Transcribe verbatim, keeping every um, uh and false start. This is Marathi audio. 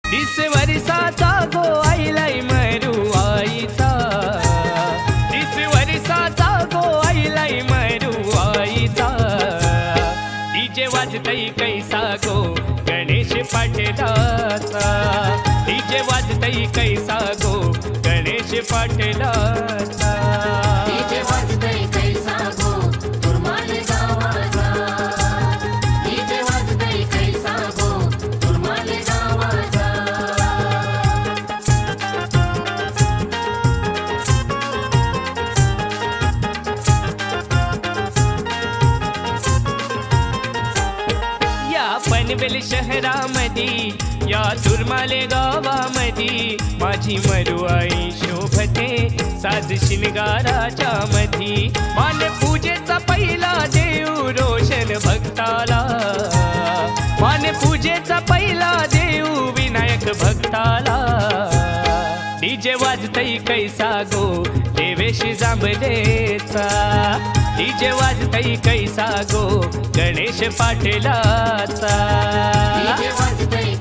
तीस वर्षाचा गो आईलाई मरू आईचा, तीस वर्षाचा गो आईलाई मरू आईचा। डीजे वाजतई कैसा गो गणेश पाटलाचा, डीजे वाजतई कैसा गो गणेश पाटलाचा। डीजे वाजतई कैसा गो तुरमाल गावाचा, डीजे वाजतई कैसा गो तुरमाल गावाचा। या पनवेल शहरामधी या तुरमाले गावामधी माझी मरुआई शोभते साज शिंगाराच्या मधी। मान पूजेचा पहिला देव रोशन भक्ताला, मान पूजेचा पहिला देव विनायक भक्ताला। डीजे वाजतई कैसा गो देवेश जांभलेचा, डीजे वाजतई कैसा गो गणेश पाटलाचा। डीजे वाजतई